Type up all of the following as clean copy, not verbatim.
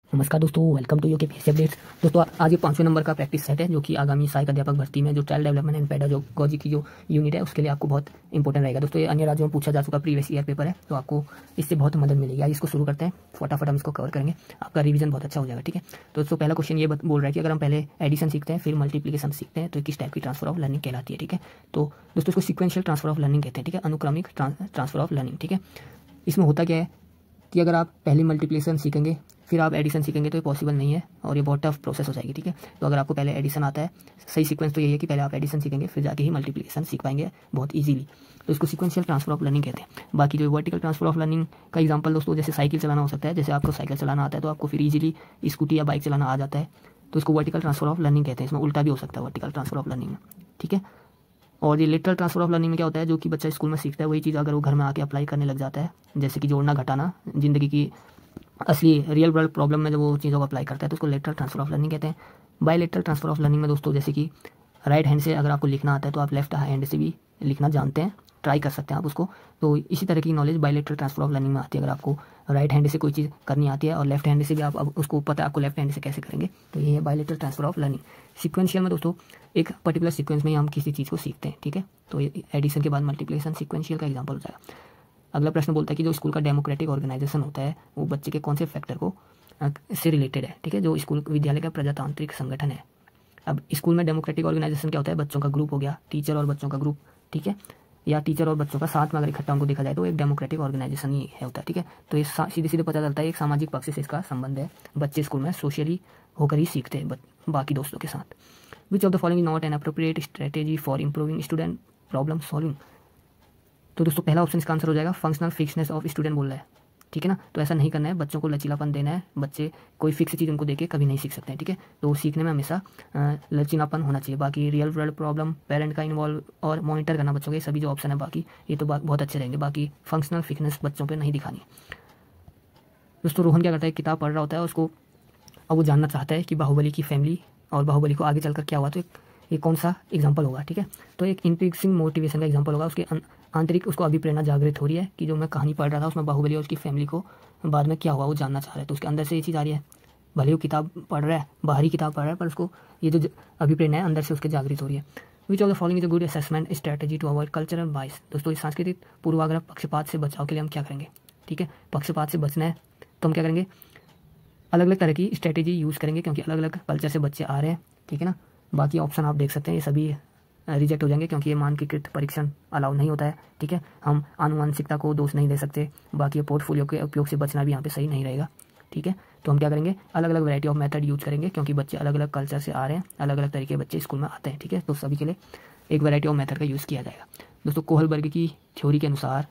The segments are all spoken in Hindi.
नमस्कार दोस्तों, वेलकम टू यूकेपीएससी अपडेट्स। दोस्तों आज ये 5वें नंबर का प्रैक्टिस सेट है जो कि आगामी सहायक अध्यापक भर्ती में जो चाइल्ड डेवलपमेंट एंड पेडागोजी की जो यूनिट है उसके लिए आपको बहुत इंपॉर्टेंट रहेगा। दोस्तों ये अन्य राज्यों में पूछा जा चुका प्रीवियस ईयर पेपर है, तो आपको इससे बहुत मदद मिलेगी। आज इसको शुरू करते हैं, फटाफट हम इसको कवर करेंगे, आपका रिवीजन बहुत अच्छा हो जाएगा। ठीक है, तो दोस्तों पहला क्वेश्चन ये बोल रहा है कि अगर हम पहले एडिशन सीखते हैं फिर मल्टीप्लिकेशन सीखते हैं तो किस टाइप की ट्रांसफर ऑफ लर्निंग कहलाती है। ठीक है, तो दोस्तों इसको सिक्वेंशियल ट्रांसफर ऑफ लर्निंग कहते हैं। ठीक है, अनुक्रमिक ट्रांसफर ऑफ लर्निंग। ठीक है, इसमें होता क्या है कि अगर आप पहले मल्टीप्लिकेशन सीखेंगे फिर आप एडिशन सीखेंगे तो ये पॉसिबल नहीं है और ये बहुत टफ प्रोसेस हो जाएगी। ठीक है, तो अगर आपको पहले एडिशन आता है, सही सीक्वेंस तो यही है कि पहले आप एडिशन सीखेंगे फिर जाके ही मल्टीप्लिकेशन सीख पाएंगे बहुत इजीली। तो इसको सीक्वेंशियल ट्रांसफर ऑफ लर्निंग कहते हैं। बाकी जो वर्टिकल ट्रांसफर ऑफ लर्निंग का एग्जांपल दोस्तों जैसे साइकिल चलाना हो सकता है। जैसे आपको साइकिल चलाना आता है तो आपको फिर इजीली स्कूटी या बाइक चलाना आ जाता है, तो इसको वर्टिकल ट्रांसफर ऑफ लर्निंग कहते हैं। इसमें उल्टा भी हो सकता है वर्टिकल ट्रांसफर ऑफ लर्निंग में। ठीक है, और ये लेटरल ट्रांसफर ऑफ लर्निंग में क्या होता है, जो कि बच्चा स्कूल में सीखता है वही चीज़ अगर वो घर में आके अप्लाई करने लग जाता है, जैसे कि जोड़ना घटाना, जिंदगी की असली रियल वर्ल्ड प्रॉब्लम में जब वो चीज़ों को अप्लाई करता है तो उसको लेटरल ट्रांसफर ऑफ लर्निंग कहते हैं। बायलेटरल ट्रांसफर ऑफ लर्निंग में दोस्तों जैसे कि राइट हैंड से अगर आपको लिखना आता है तो आप लेफ्ट हैंड से भी लिखना जानते हैं, ट्राई कर सकते हैं आप उसको। तो इसी तरह की knowledge bilateral transfer of learning में आती है। अगर आपको राइट हैंड से कोई चीज़ करनी आती है और लेफ्ट हैंड से भी आप अब उसको पता है आपको लेफ्ट हैंड से कैसे करेंगे, तो ये है bilateral transfer of learning. Sequential में दोस्तों एक पर्टिकुलर सीक्वेंस में ही हम किसी चीज़ को सीखते हैं। ठीक है, तो एडिशन के बाद मल्टीप्लिकेशन सिक्वेंशियल का एग्जाम्पल हो जाएगा। अगला प्रश्न बोलता है कि जो स्कूल का डेमोक्रेटिक ऑर्गेनाइजेशन होता है वो बच्चे के कौन से फैक्टर को से रिलेटेड है। ठीक है, जो स्कूल विद्यालय का प्रजातांत्रिक संगठन है। अब स्कूल में डेमोक्रेटिक ऑर्गेनाइजेशन क्या होता है, बच्चों का ग्रुप हो गया, टीचर और बच्चों का ग्रुप। ठीक है, या टीचर और बच्चों का साथ में अगर इकट्ठा उनको देखा जाए तो एक डेमोक्रेटिक ऑर्गेनाइजेशन ही है होता है। ठीक है, तो ये सीधे सीधे पता चलता है एक सामाजिक पक्ष से इसका संबंध है। बच्चे स्कूल में सोशली होकर ही सीखते हैं बाकी दोस्तों के साथ। Which of the following not an appropriate strategy for improving student problem solving. तो दोस्तों पहला ऑप्शन इसका आंसर हो जाएगा फंक्शनल फिक्सनेस ऑफ स्टूडेंट बोल रहा है। ठीक है ना, तो ऐसा नहीं करना है, बच्चों को लचीलापन देना है। बच्चे कोई फिक्स चीज़ उनको देके कभी नहीं सीख सकते हैं। ठीक है, तो सीखने में हमेशा लचीलापन होना चाहिए। बाकी रियल वर्ल्ड प्रॉब्लम, पेरेंट का इन्वॉल्व और मॉनिटर करना बच्चों के, सभी जो ऑप्शन है बाकी ये तो बहुत अच्छे रहेंगे। बाकी फंक्शनल फिक्सनेस बच्चों पर नहीं दिखानी। दोस्तों रोहन क्या करता है, किताब पढ़ रहा होता है उसको, अब वो जानना चाहता है कि बाहुबली की फैमिली और बाहुबली को आगे चलकर क्या हुआ, तो ये कौन सा एग्जाम्पल होगा। ठीक है, तो एक इंट्रिग्सिंग मोटिवेशन का एग्जाम्पल होगा। उसके आंतरिक उसको अभिप्रेरणा जागृत हो रही है कि जो मैं कहानी पढ़ रहा था उसमें बाहुबली और उसकी फैमिली को बाद में क्या हुआ वो जानना चाह रहा है, तो उसके अंदर से ये चीज़ आ रही है। भले वो किताब पढ़ रहा है, बाहरी किताब पढ़ रहा है, पर उसको ये जो अभिप्रेरणा है अंदर से उसके जागृत हो रही है। Which of the following is a good assessment strategy to avoid cultural bias. दोस्तों इस सांस्कृतिक पूर्वाग्रह पक्षपात से बचाव के लिए हम क्या करेंगे। ठीक है, पक्षपात से बचना है तो हम क्या करेंगे, अलग अलग तरह की स्ट्रेटेजी यूज़ करेंगे क्योंकि अलग अलग कल्चर से बच्चे आ रहे हैं। ठीक है ना, बाकी ऑप्शन आप देख सकते हैं ये सभी रिजेक्ट हो जाएंगे क्योंकि ये मानकीकृत परीक्षण अलाउ नहीं होता है। ठीक है, हम आनुवंशिकता को दोष नहीं दे सकते। बाकी ये पोर्टफोलियो के उपयोग से बचना भी यहाँ पे सही नहीं रहेगा। ठीक है, तो हम क्या करेंगे, अलग अलग वैरायटी ऑफ मेथड यूज करेंगे क्योंकि बच्चे अलग अलग कल्चर से आ रहे हैं, अलग अलग तरीके के बच्चे स्कूल में आते हैं। ठीक है, तो सभी के लिए एक वैरायटी ऑफ मेथड का यूज़ किया जाएगा। दोस्तों कोहलबर्ग की थ्योरी के अनुसार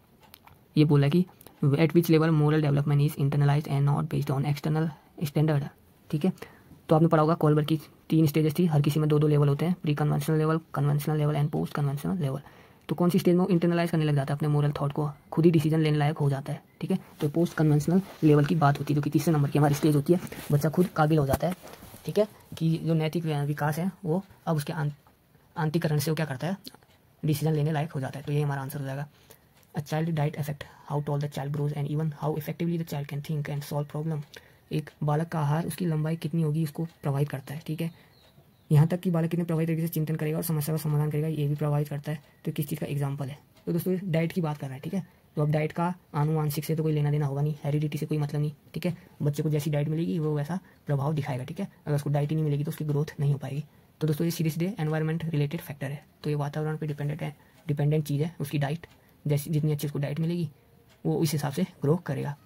ये बोला कि at which level moral development is internalized and not based on external standard. ठीक है, तो आपने पढ़ा होगा कोहलबर्ग की 3 स्टेजेस थी, हर किसी में 2-2 लेवल होते हैं, pre conventional level, conventional level and post conventional level. तो कौन सी स्टेज में वो इंटरनलाइज करने लग जाता है अपने मोरल थॉट को, खुद ही डिसीजन लेने लायक हो जाता है। ठीक है, तो पोस्ट कन्वेंशनल लेवल की बात होती है जो कि तीसरे नंबर की हमारी स्टेज होती है, बच्चा खुद काबिल हो जाता है। ठीक है, कि जो नैतिक विकास है वो अब उसके आंतरिकरण से वो क्या करता है, डिसीजन लेने लायक हो जाता है। तो ये हमारा आंसर हो जाएगा। A child diet affect how tall the child grows and even how effectively the child can think and solve problem। एक बालक का आहार उसकी लंबाई कितनी होगी उसको प्रभावित करता है। ठीक है, यहाँ तक कि बालक कितने प्रभावित तरीके से चिंतन करेगा और समस्या का समाधान करेगा ये भी प्रभावित करता है। तो किस चीज़ का एग्जाम्पल है, तो दोस्तों डाइट की बात कर रहा है। ठीक है, तो अब डाइट का आनुवांशिक से तो कोई लेना देना होगा नहीं, हेरिडिटी से कोई मतलब नहीं। ठीक है, बच्चे को जैसी डाइट मिलेगी वो वैसा प्रभाव दिखाएगा। ठीक है, अगर उसको डाइट ही नहीं मिलेगी तो उसकी ग्रोथ नहीं हो पाएगी। तो दोस्तों ये सीधे सीधे एनवायरमेंट रिलेटेड फैक्टर है, तो ये वातावरण पर डिपेंडेंट चीज़ है उसकी डाइट। जैसी जितनी अच्छी उसको डाइट मिलेगी वो इस हिसाब से ग्रो करेगा।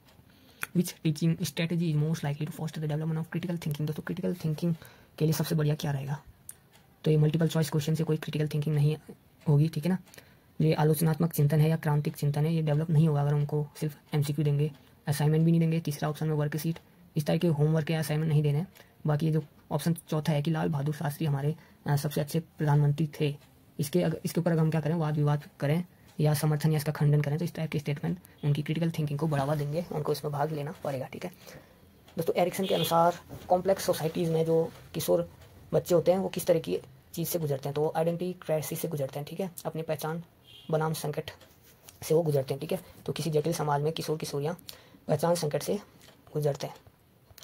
Which teaching strategy is most likely to foster the development of critical thinking. दोस्तों क्रिटिकल थिंकिंग के लिए सबसे बढ़िया क्या रहेगा, तो ये मल्टीपल चॉइस क्वेश्चन से कोई क्रिटिकल थिंकिंग नहीं होगी। ठीक है ना, ये आलोचनात्मक चिंतन है या क्रांतिक चिंतन है, ये डेवलप नहीं होगा अगर उनको सिर्फ एमसीक्यू देंगे, असाइनमेंट भी नहीं देंगे। तीसरा ऑप्शन में वर्कशीट, इस तरह के होमवर्क या असाइनमेंट नहीं देने। बाकी ये जो ऑप्शन चौथा है कि लाल बहादुर शास्त्री हमारे सबसे अच्छे प्रधानमंत्री थे, इसके ऊपर अगर हम क्या करें, वाद विवाद करें या समर्थन या इसका खंडन करें, तो इस टाइप के स्टेटमेंट उनकी क्रिटिकल थिंकिंग को बढ़ावा देंगे, उनको इसमें भाग लेना पड़ेगा। ठीक है दोस्तों, एरिक्सन के अनुसार कॉम्प्लेक्स सोसाइटीज़ में जो किशोर बच्चे होते हैं वो किस तरह की चीज़ से गुजरते हैं, तो वो आइडेंटिटी क्राइसिस से गुजरते हैं। ठीक है, अपनी पहचान बनाम संकट से वो गुजरते हैं। ठीक है, तो किसी जटिल समाज में किशोर किशोरियाँ पहचान संकट से गुजरते हैं।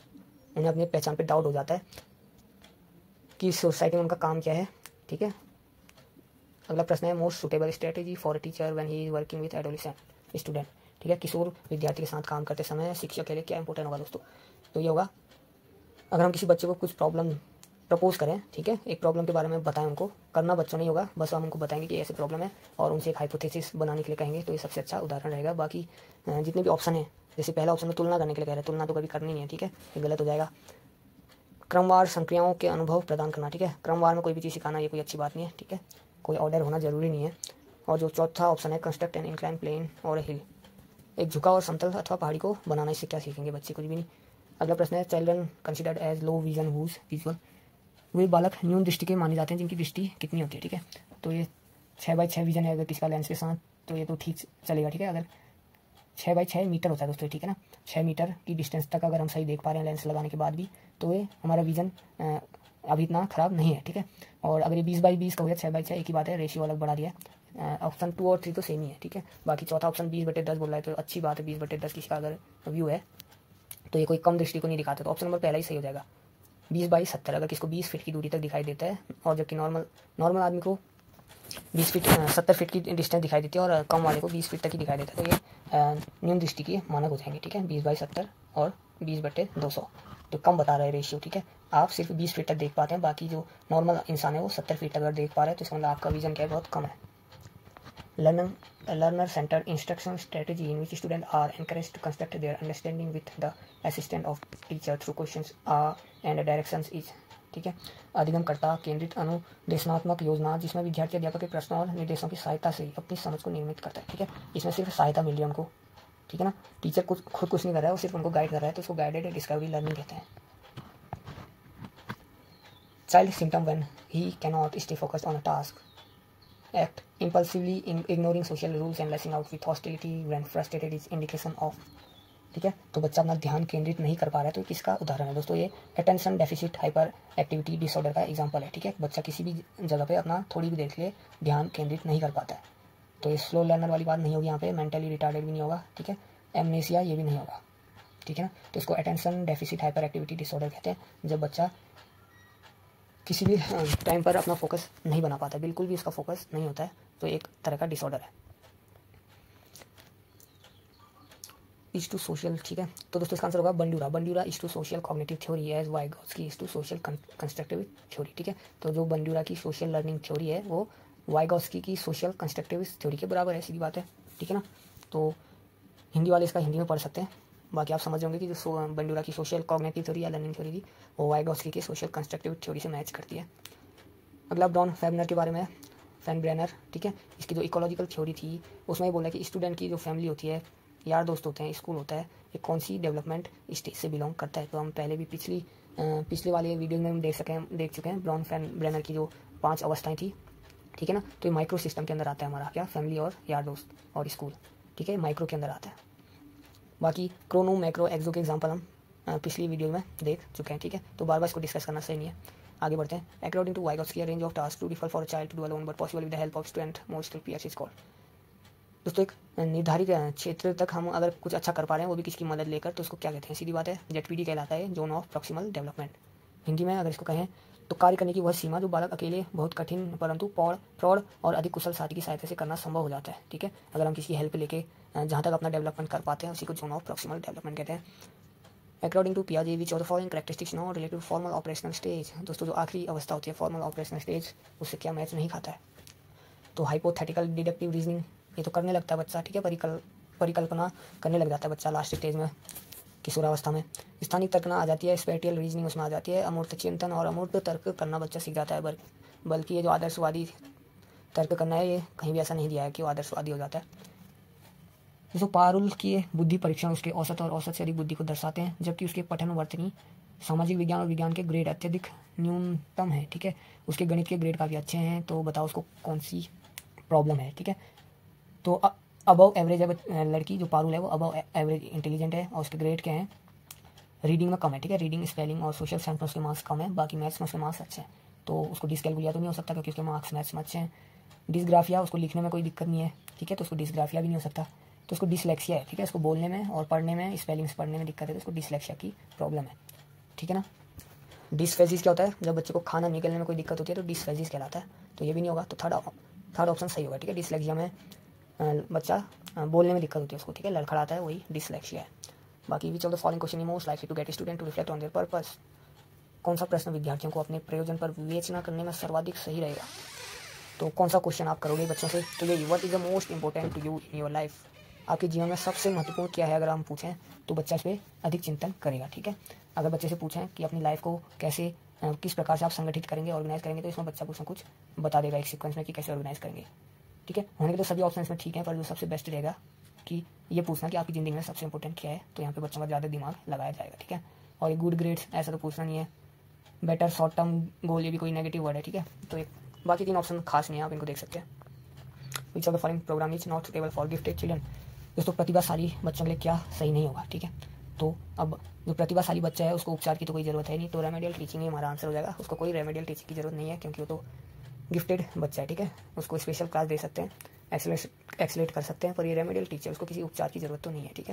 उन्हें अपनी पहचान पे डाउट हो जाता है कि सोसाइटी में उनका काम क्या है। ठीक है, अगला प्रश्न है most suitable strategy for a teacher when he is working with adolescent student. ठीक है, किशोर विद्यार्थी के साथ काम करते समय शिक्षक के लिए क्या इंपॉर्टेंट होगा दोस्तों? तो ये होगा, अगर हम किसी बच्चे को कुछ प्रॉब्लम प्रपोज करें, ठीक है, एक प्रॉब्लम के बारे में बताएं, उनको करना बच्चों नहीं होगा, बस हम उनको बताएंगे कि ऐसे प्रॉब्लम है और उनसे एक हाइपोथेसिस बनाने के लिए कहेंगे, तो ये सबसे अच्छा उदाहरण रहेगा। बाकी जितने भी ऑप्शन है, जैसे पहला ऑप्शन में तुलना करने के लिए कह रहे हैं, तुलना तो कभी करनी नहीं है, ठीक है, ये गलत हो जाएगा। क्रमवार संक्रियाओं के अनुभव प्रदान करना, ठीक है, क्रमवार में कोई भी चीज़ सिखाना ये कोई अच्छी बात नहीं है, ठीक है, कोई ऑर्डर होना जरूरी नहीं है। और जो चौथा ऑप्शन है कंस्ट्रक्ट एन इंक्लाइन प्लेन और हिल, एक झुका और समतल अथवा पहाड़ी को बनाना, इससे क्या सीखेंगे बच्चे? कुछ भी नहीं। अगला प्रश्न है children considered as low vision whose visual, वे बालक न्यून दृष्टि के माने जाते हैं जिनकी दृष्टि कितनी होती है? ठीक है, तो ये 6x6 विजन है अगर किसका लेंस के साथ, तो ये तो ठीक चलेगा। ठीक है, अगर 6x6 मीटर होता है दोस्तों, ठीक है ना, 6 मीटर की डिस्टेंस तक अगर हम सही देख पा रहे हैं लेंस लगाने के बाद भी, तो ये हमारा विजन अभी इतना खराब नहीं है। ठीक है, और अगर ये 20x20 का हो गया, 6x6 एक ही बात है, रेशियो अलग बढ़ा दिया है। ऑप्शन 2 और 3 तो सेम ही है। ठीक है, बाकी चौथा ऑप्शन 20/10 बोल रहा है, तो अच्छी बात है, 20/10 किसका अगर व्यू है तो ये कोई कम दृष्टि को नहीं दिखाता, तो ऑप्शन नंबर पहला ही सही हो जाएगा। 20x70 अगर किसको 20 फीट की दूरी तक दिखाई देता है, और जबकि नॉर्मल आदमी को 20 फीट 70 फीट की डिस्टेंस दिखाई देती है और कम वाले को 20 फीट तक ही दिखाई देता है, तो ये न्यून दृष्टि की मानक हो जाएंगे। ठीक है, 20x70 और 20/200, तो कम बता रहा है रेशियो। ठीक है, आप सिर्फ 20 फीट तक देख पाते हैं, बाकी जो नॉर्मल इंसान है वो 70 फीट तक अगर देख पा रहे हैं, तो इसका मतलब आपका विजन क्या है, बहुत कम है। Learner centered instruction strategy in which students are encouraged to construct their understanding with the assistance of teacher through questions and directions is, ठीक है, अधिगमकर्ता केंद्रित अनुदेशनात्मक योजना जिसमें विद्यार्थी अध्यापक के प्रश्नों और निर्देशों की सहायता से अपनी समझ को निर्मित करता है। ठीक है, इसमें सिर्फ सहायता मिल रही है उनको, ठीक है ना, टीचर खुद कुछ नहीं कर रहा है, वो सिर्फ उनको गाइड कर रहा है, तो उसको गाइडेड डिस्कवरी लर्निंग कहते हैं। Child symptom when he cannot stay focused on a task, act impulsively ignoring social rules and lashing out with hostility when frustrated is indication of, ठीक है, तो बच्चा अपना ध्यान केंद्रित नहीं कर पा रहा है, तो किसका उदाहरण है दोस्तों? ये attention deficit hyper activity disorder का एग्जांपल है। ठीक है, बच्चा किसी भी जगह पे अपना थोड़ी भी देर के लिए ध्यान केंद्रित नहीं कर पाता है, तो ये स्लो लर्नर वाली बात नहीं होगी यहाँ पे, मेंटली रिटार्डेड भी नहीं होगा, ठीक है, एमनेसिया ये भी नहीं होगा, ठीक है ना, तो इसको attention deficit hyper activity disorder कहते हैं, जब बच्चा किसी भी टाइम पर अपना फोकस नहीं बना पाता, बिल्कुल भी उसका फोकस नहीं होता है, तो एक तरह का डिसऑर्डर है। इज टू सोशल, ठीक है, तो दोस्तों इसका आंसर होगा Bandura is to social cognitive theory as Vygotsky is to social constructive theory. ठीक है, तो जो बंडूरा की सोशल लर्निंग थ्योरी है वो वाइगॉत्स्की की सोशल कंस्ट्रक्टिव थ्योरी के बराबर है, सीधी बात है। ठीक है ना, तो हिंदी वाले इसका हिंदी में पढ़ सकते हैं, बाकी आप समझ होंगे कि जो बंडूरा की सोशल कॉग्निटिव थ्योरी या लर्निंग थ्योरी थी वो वाइगॉत्स्की की सोशल कंस्ट्रक्टिव थ्योरी से मैच करती है। अगला ब्रॉन फैबनर के बारे में, फैनब्रेनर, ठीक है, इसकी जो इकोलॉजिकल थ्योरी थी उसमें ये बोला कि स्टूडेंट की जो फैमिली होती है, यार दोस्त होते हैं, स्कूल होता है, ये कौन सी डेवलपमेंट स्टेज से बिलोंग करता है। तो हम पहले भी पिछले वाले वीडियो में हम देख चुके हैं ब्रॉन फैनब्रेनर की जो 5 अवस्थाएँ थी, ठीक है ना, तो ये माइक्रो सिस्टम के अंदर आता है हमारा क्या, फैमिली और यार दोस्त और स्कूल, ठीक है, माइक्रो के अंदर आता है। बाकी क्रोनो मैक्रो एक्सो के एग्जांपल हम पिछली वीडियो में देख चुके हैं, ठीक है, तो बार बार इसको डिस्कस करना सही नहीं है। आगे बढ़ते हैं। According to Vygotsky range of task too differ for a child to do alone but possible with the help of student more skill peers is called. दोस्तों एक निर्धारित क्षेत्र तक हम अगर कुछ अच्छा कर पा रहे हैं वो भी किसकी मदद लेकर, तो उसको क्या कहते हैं? सीधी बात है, जेडपीडी कहलाता है, zone of proximal development. Hindi में अगर इसको कहें तो कार्य करने की वह सीमा जो बालक अकेले बहुत कठिन परंतु प्रौढ़ और अधिक कुशल साथी की सहायता से करना संभव हो जाता है। ठीक है, अगर हम किसी हेल्प लेके जहाँ तक अपना डेवलपमेंट कर पाते हैं उसी को जोन ऑफ प्रॉक्सिमल डेवलपमेंट कहते हैं। अकॉर्डिंग टू पियाजे which of the following characteristics not related to formal operational stage. दोस्तों जो आखिरी अवस्था होती है फॉर्मल ऑपरेशनल स्टेज, उससे क्या मैच नहीं खाता है? तो हाइपोथेटिकल डिडक्टिव रीजनिंग ये तो करने लगता है बच्चा, ठीक है, परिकल्पना करने लग जाता है बच्चा लास्ट स्टेज में, किशोरावस्था में। स्थानिक तर्कना आ जाती है, स्पेटियल रीजनिंग उसमें आ जाती है, अमूर्त चिंतन और अमूर्त तर्क करना बच्चा सीख जाता है। बल्कि ये जो आदर्शवादी तर्क करना है ये कहीं भी ऐसा नहीं दिया है कि वो आदर्शवादी हो जाता है। जो पारुल की बुद्धि परीक्षण उसके औसत और औसत से अधिक बुद्धि को दर्शाते हैं, जबकि उसके पठन वर्तनी सामाजिक विज्ञान और विज्ञान के ग्रेड अत्यधिक न्यूनतम है। ठीक है, उसके गणित के ग्रेड काफ़ी अच्छे हैं, तो बताओ उसको कौन सी प्रॉब्लम है? ठीक है, तो अबव एवरेज है लड़की जो पारुल है वो अबव एवरेज इंटेलिजेंट है और उसके ग्रेड क्या है? रीडिंग में कम है। ठीक है, रीडिंग स्पेलिंग और सोशल साइंस में उसके मार्क्स कम है, बाकी मैथ्स में उसके मार्क्स अच्छे हैं, तो उसको डिसकैलकुलिया तो नहीं हो सकता क्योंकि उसके मार्क्स मैथ्स में अच्छे हैं। डिसग्राफिया उसको लिखने में कोई दिक्कत नहीं है, ठीक है, तो उसको डिसग्राफिया भी नहीं हो सकता, तो उसको डिसलेक्सिया है। ठीक है, उसको बोलने में और पढ़ने में, स्पेलिंग्स पढ़ने में दिक्कत है, तो उसको डिसलेक्सिया की प्रॉब्लम है। ठीक है ना। डिसफेजिस क्या होता है, जब बच्चे को खाना निकलने में कोई दिक्कत होती है तो डिसफेजिस कहलाता है, तो ये भी नहीं होगा, तो थर्ड ऑप्शन सही होगा, ठीक है। डिसलेक्सिया में बच्चा बोलने में दिक्कत होती है उसको, ठीक है, लड़खड़ाता है, वही डिसलेक्सिया है। बाकी which of the following question is most likely to get student to reflect on their purpose, कौन सा प्रश्न विद्यार्थियों को अपने प्रयोजन पर विवेचना करने में सर्वाधिक सही रहेगा। तो कौन सा क्वेश्चन आप करोगे बच्चों से, तो ये what is the most important to you in your life, आपके जीवन में सबसे महत्वपूर्ण क्या है, अगर हम पूछें तो बच्चा इस पर अधिक चिंतन करेगा, ठीक है। अगर बच्चे से पूछें कि अपनी लाइफ को कैसे किस प्रकार से आप संगठित करेंगे, ऑर्गेनाइज करेंगे, तो इसमें बच्चा कुछ ना कुछ बता देगा एक सीक्वेंस में कि कैसे ऑर्गेनाइज करेंगे, ठीक है। होने के तो सभी ऑप्शन में ठीक है, पर जो सबसे बेस्ट रहेगा कि ये पूछना कि आपकी ज़िंदगी में सबसे इंपॉर्टेंट क्या है, तो यहाँ पे बच्चों का ज़्यादा दिमाग लगाया जाएगा, ठीक है। और ये गुड ग्रेड्स ऐसा तो पूछना नहीं है, बेटर शॉर्ट टर्म गोल, ये भी कोई नेगेटिव वर्ड है, ठीक है। तो एक बाकी 3 ऑप्शन खास नहीं है, आप इनको देख सकते हैं। Which of the following program is not suitable for gifted children, दोस्तों प्रतिभाशाली बच्चों के लिए क्या सही नहीं होगा, ठीक है। तो अब जो प्रतिभाशाली बच्चा है उसको उपचार की तो कोई ज़रूरत है नहीं, तो रेमेडियल टीचिंग ही हमारा आंसर हो जाएगा। उसको कोई रेमेडियल टीचिंग की ज़रूरत नहीं है, क्योंकि वो तो गिफ्टेड बच्चा है, ठीक है। उसको स्पेशल क्लास दे सकते हैं, एक्सलेट कर सकते हैं, पर ये रेमेडियल टीचर, उसको किसी उपचार की ज़रूरत तो नहीं है, ठीक है।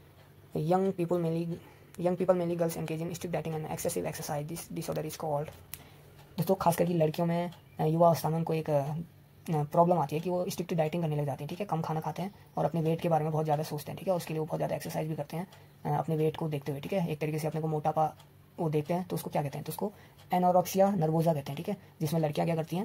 Young people mainly girls engage in strict dieting and excessive exercise, this disorder is called, दोस्तों खास करके लड़कियों में युवा अवस्था में उनको एक प्रॉब्लम आती है कि वो स्ट्रिक्ट डाइटिंग करने लग जाती है, ठीक है। कम खाना खाते हैं और अपने वेट के बारे में बहुत ज़्यादा सोचते हैं, ठीक है। उसके लिए वो बहुत ज़्यादा एक्सरसाइज भी करते हैं अपने वेट को देखते हुए, ठीक है। एक तरीके से अपने को मोटापा वो देखते हैं, तो उसको क्या कहते हैं, तो उसको एनोरेक्सिया नर्वोसा कहते हैं, ठीक है। जिसमें लड़कियाँ क्या करती हैं,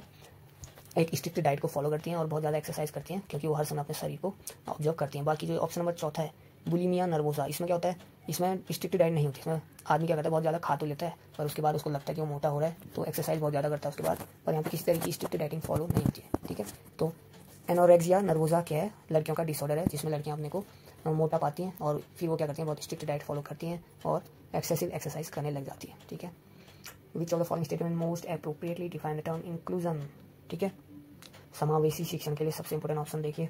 एक स्ट्रिक्ट डाइट को फॉलो करती हैं और बहुत ज़्यादा एक्सरसाइज करती हैं, क्योंकि वो हर समय अपने शरीर को ऑब्जर्व करती हैं। बाकी जो ऑप्शन नंबर चौथा है बुलिमिया नर्वोसा, इसमें क्या होता है, इसमें स्ट्रिक्ट डाइट नहीं होती, इसमें आदमी क्या करता है, बहुत ज़्यादा खा तो लेता है, पर उसके बाद उसको लगता है कि वो मोटा हो रहा है, तो एक्सरसाइज बहुत ज़्यादा करता है उसके बाद, पर यहाँ पे किसी तरह की स्ट्रिक्ट डाइटिंग फॉलो नहीं होती है, ठीक है। तो एनोरेक्सिया नर्वोसा क्या है, लड़कियों का डिसऑर्डर है, जिसमें लड़कियाँ अपने को मोटा पाती हैं और फिर वो क्या करती हैं, बहुत स्ट्रिक्ट डाइट फॉलो करती हैं और एक्सेसिव एक्सरसाइज करने लग जाती है, ठीक है। Which of the following statement most appropriately define the term inclusion, ठीक है। समावेशी शिक्षण के लिए सबसे इंपॉर्टेंट ऑप्शन देखिए,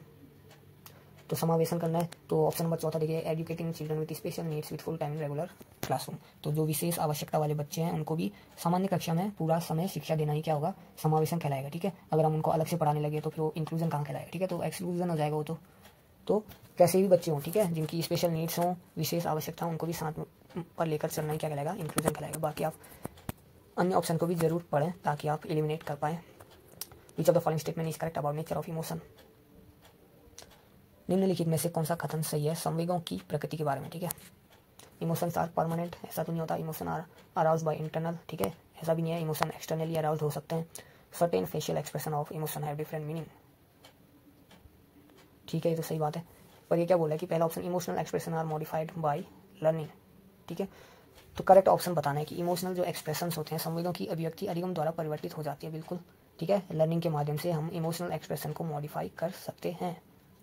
तो समावेशन करना है, तो ऑप्शन नंबर चौथा देखिए, educating children with special needs with full time in regular classroom, तो जो विशेष आवश्यकता वाले बच्चे हैं उनको भी सामान्य कक्षा में पूरा समय शिक्षा देना ही क्या होगा, समावेशन कहलाएगा, ठीक है। अगर हम उनको अलग से पढ़ाने लगे तो फिर वो इंक्लूजन कहाँ कहलाएगा, ठीक है, तो एक्सक्लूजन हो जाएगा वो तो कैसे भी बच्चे हों, ठीक है, जिनकी स्पेशल नीड्स हों, विशेष आवश्यकता उनको भी साथ पर लेकर चलना ही क्या कहलाएगा, इंक्लूजन कहलाएगा। बाकी आप अन्य ऑप्शन को भी जरूर पढ़ें ताकि आप एलिमिनेट कर पाएँ। Which of the following statement is correct about nature of emotion, निम्नलिखित में से कौन सा कथन सही है संवेगों की प्रकृति के बारे में, ठीक है। इमोशंस आर परमानेंट, ऐसा तो नहीं होता, emotion are aroused by internal, ठीक है, ऐसा भी नहीं है, इमोशन एक्सटर्नली अराउज्ड हो सकते हैं। Certain facial expression of emotion have different meaning, ठीक है, ये तो सही बात है, पर ये क्या बोला है कि पहला option emotional expression are modified by learning, ठीक है। तो करेक्ट ऑप्शन बताना है कि इमोशनल जो एक्सप्रेशंस होते हैं, संवेदों की अभिव्यक्ति अधिगम द्वारा परिवर्तित हो जाती है, बिल्कुल, ठीक है। लर्निंग के माध्यम से हम इमोशनल एक्सप्रेशन को मॉडिफाई कर सकते हैं।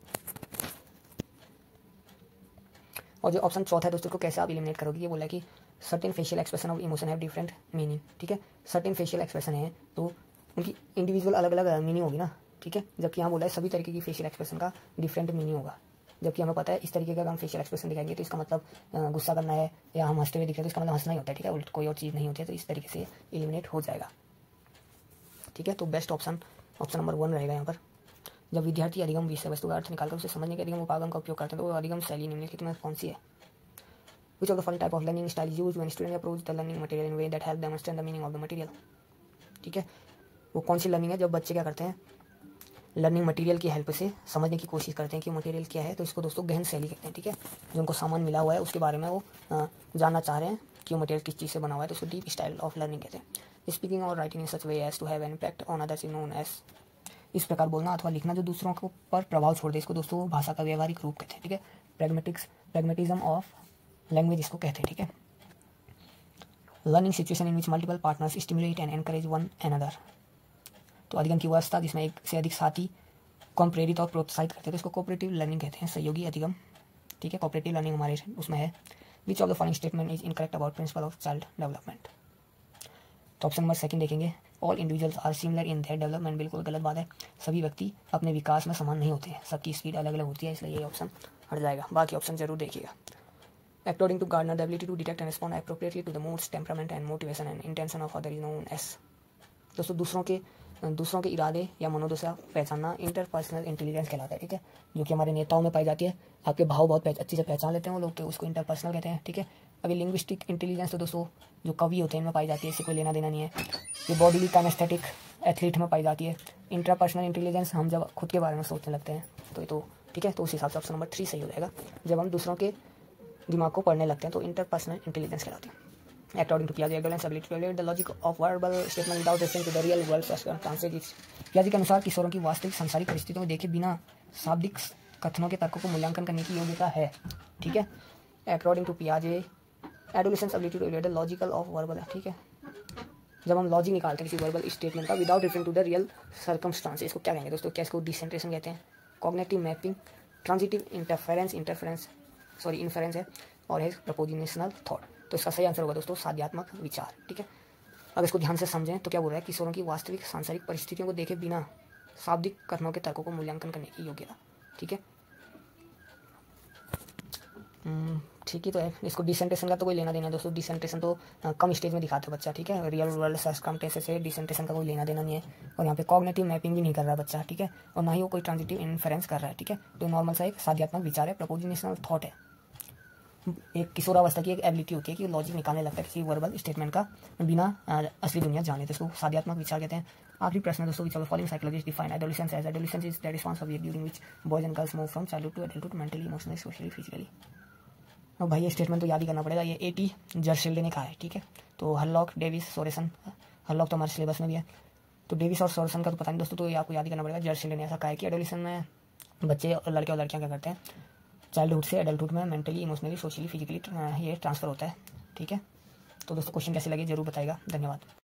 और जो ऑप्शन चौथा है दोस्तों को कैसे आप एलिमिनेट करोगे, ये बोला है कि certain facial expression of emotion have different meaning, ठीक है। सर्टेन फेशियल एक्सप्रेशन है तो उनकी इंडिविजुअल अलग अलग मीनिंग होगी ना, ठीक है, जबकि यहाँ बोला है सभी तरीके की फेशियल एक्सप्रेशन का डिफरेंट मीनिंग होगा, जबकि हमें पता है इस तरीके का हम फेशियल एक्सप्रेशन दिखाएंगे तो इसका मतलब गुस्सा करना है, या हम हंसते हुए दिख रहे हैं तो इसका मतलब हंसना ही होता है, ठीक है, उल्ट कोई और चीज़ नहीं होती है, तो इस तरीके से एलिमिनेट हो जाएगा, ठीक है। तो बेस्ट ऑप्शन ऑप्शन नंबर 1 रहेगा यहाँ पर। जब विद्यार्थी अधिगम विषय वस्तु का अर्थ निकालकर उसे समझने के अधिगम उपागम का उपयोग करते हैं तो वो अधिगम शैली निम्नलिखित में कौन सी है। Which of the following type of learning style is used when student approach the learning material in a way that help them understand the meaning of the material, ठीक है, वो कौन सी लर्निंग है जब बच्चे क्या करते हैं, लर्निंग मटेरियल की हेल्प से समझने की कोशिश करते हैं कि मटेरियल क्या है, तो इसको दोस्तों गहन शैली कहते हैं, ठीक है। जो उनको सामान मिला हुआ है उसके बारे में वो जानना चाह रहे हैं कि वो मटेरियल किस चीज़ से बना हुआ है, तो उसको डीप स्टाइल ऑफ लर्निंग कहते हैं। स्पीकिंग और writing in such way as to have an impact on others is known as, इस प्रकार बोलना अथवा लिखना जो दूसरों को पर प्रभाव छोड़ दे, इसको दोस्तों भाषा का व्यवहारिक रूप कहते हैं, ठीक है। प्रैग्मेटिज्म ऑफ लैंग्वेज इसको कहते हैं, ठीक है। Learning situation in which multiple partners stimulate and encourage one another, तो अधिगम की अवस्था जिसमें एक से अधिक साथी को हम प्रेरित और प्रोत्साहित करते हैं, तो इसको कोऑपरेटिव लर्निंग कहते हैं, सहयोगी अधिगम, ठीक है। कोऑपरेटिव लर्निंग हमारे उसमें है। Which of the following statement is incorrect about principle of child development, तो ऑप्शन नंबर 2 देखेंगे, all individuals are similar in their development, बिल्कुल गलत बात है, सभी व्यक्ति अपने विकास में समान नहीं होते हैं, सबकी स्पीड अलग अलग होती है, इसलिए ये ऑप्शन हट जाएगा। बाकी ऑप्शन जरूर देखिएगा। According to Gardner, the ability to detect and respond appropriately to the moods, temperament and motivation and intention of other is known as, दोस्तों दूसरों के इरादे या मनोदशा पहचानना इंटरपर्सनल इंटेलिजेंस कहलाता है, ठीक है, जो कि हमारे नेताओं में पाई जाती है। आपके भाव बहुत अच्छी से पहचान लेते हैं वो लोग, तो उसको इंटरपर्सनल कहते हैं, ठीक है। अभी लिंग्विस्टिक इंटेलिजेंस तो दोस्तों जो कवि होते हैं इनमें पाई जाती है, इससे कोई लेना देना नहीं है। ये बॉडीली काइनेस्थेटिक एथलीट में पाई जाती है। इंट्रापर्सनल इंटेलिजेंस हम जब खुद के बारे में सोचने लगते हैं तो ये तो ठीक है, तो उस हिसाब से ऑप्शन नंबर 3 सही हो जाएगा। जब हम दूसरों के दिमाग को पढ़ने लगते हैं तो इंटरपर्सनल इंटेलिजेंस कहलाती है। According to Piaget, endurance ability to evaluate the logic of verbal statement without referring to the real world circumstances. पियाजे के अनुसार किशोरों की वास्तविक सांसारिक परिस्थितियों में देखे बिना शाब्दिक कथनों के तर्कों को मूल्यांकन करने की योग्यता है। ठीक है, अकॉर्डिंग टू पियाजे adolescence ability to evaluate the logical of verbal. ठीक है, जब हम लॉजिक निकालते हैं किसी वर्बल स्टेटमेंट का without referring to the real circumstances, इसको क्या कहेंगे दोस्तों? क्या इसको डिसेंट्रेशन कहते हैं, कॉग्निटिव मैपिंग, ट्रांजिटिव इन्फेरेंस है, और है प्रपोजिशनल थॉट। तो इसका सही आंसर होगा दोस्तों साध्यात्मक विचार। ठीक है, अगर इसको ध्यान से समझें तो क्या बोल रहा है? किशोरों की वास्तविक सांसारिक परिस्थितियों को देखे बिना शाब्दिक कथनों के तर्कों को मूल्यांकन करने की योग्यता। ठीक है, ठीक ही तो है। इसको डिसेंट्रेशन का तो कोई लेना देना है दोस्तों, डिसेंट्रेशन तो कम स्टेज में दिखाता है बच्चा। ठीक है, रियल वर्ल्ड सर्कमस्टेंसेस से डिसेंट्रेशन का कोई लेना देना नहीं है। और यहाँ पे कॉग्निटिव मैपिंग भी नहीं कर रहा है बच्चा। ठीक है, और ना ही वो कोई ट्रांजिटिव इन्फेरेंस कर रहा है। ठीक है, तो नॉर्मल सा एक साध्यात्मक विचार है, प्रपोजिशनल थॉट है। एक किशोरावस्था की एक एबिलिटी होती है कि लॉजिक निकालने लगता है किसी वर्बल स्टेटमेंट का बिना असली दुनिया जाने, तो इसको साध्यात्मक विचार कहते हैं। आखिरी प्रश्न दोस्तों, which of the following psychologist define adolescence as? Adolescence is that response of year during which boys and girls move from childhood to adulthood mentally, emotionally, socially, physically. अब भाई ये स्टेटमेंट तो याद ही करना पड़ेगा। ये A.T. जर्शिल्डे ने कहा है। ठीक है, तो हरलॉक, डेविस, सोरेसन, हरलॉक तो हमारे सिलेबस में भी है, तो डेविस और सोरेसन का तो पता नहीं दोस्तों, तो ये आपको याद ही करना पड़ेगा। जर्शिल्डे ने ऐसा कहा है कि एडोलेशन में बच्चे और लड़के और लड़कियां क्या करते हैं, चाइल्डहुड से एडल्टहुड में मेंटली, इमोशनली, सोशली, फिजिकली ये ट्रांसफर होता है। ठीक है, तो दोस्तों क्वेश्चन कैसे लगे जरूर बताइएगा। धन्यवाद।